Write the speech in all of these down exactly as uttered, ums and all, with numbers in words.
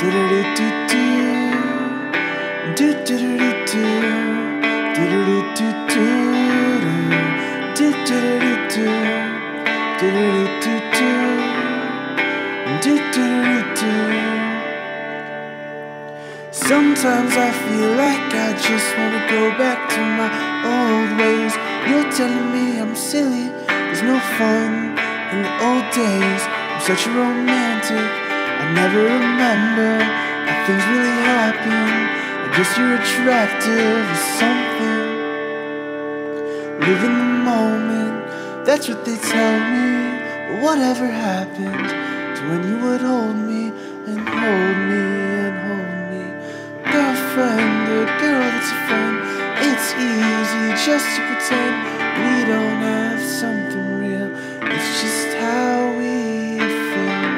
Sometimes I feel like I just wanna go back to my old ways. You're telling me I'm silly, there's no fun in the old days. I'm such a romantic, I never remember how things really happen. I guess you're attractive or something. Live in the moment, that's what they tell me. But whatever happened to when you would hold me and hold me and hold me? Girlfriend, a girl that's a friend. It's easy just to pretend we don't have something real. It's just how we feel.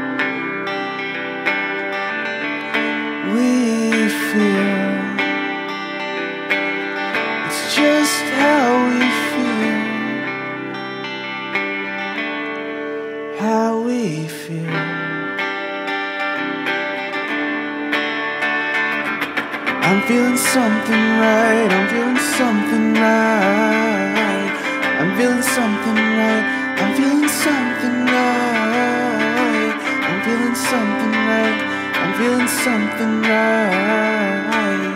We feel. It's just how we feel. How we feel. I'm feeling something right, I'm feeling something right. I'm feeling something right, I'm feeling something right. I'm feeling something right, I'm feeling something right.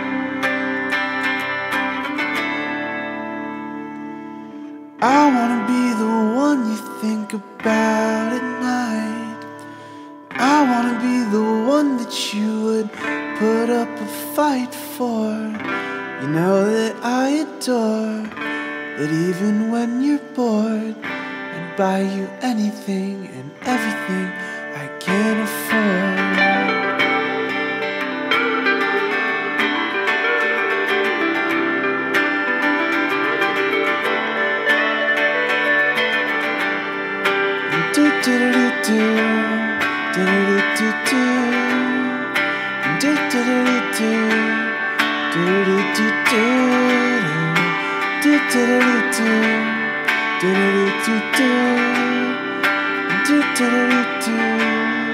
I wanna be the one you think about at night. I wanna be the one that you would put up a fight for. You know that I adore that even when you're bored, I'd buy you anything and everything I can afford. Do do do do do do do do. Do do do do do do do do do do do do do do do do do do.